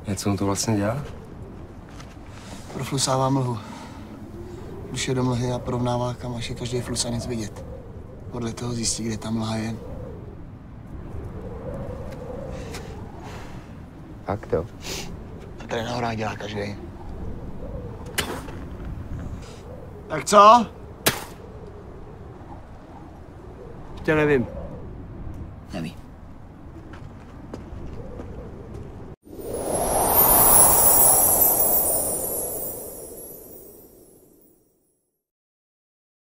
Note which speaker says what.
Speaker 1: Co on to vlastně dělá?
Speaker 2: Proflusává mlhu. Když je do mlhy a porovnává, kam až je každý flusanec vidět. Podle toho zjistí, kde ta mlha je.
Speaker 1: Fakt jo.
Speaker 2: A tady na horách dělá každý. Tak co?
Speaker 3: Ještě nevím.
Speaker 2: Neví.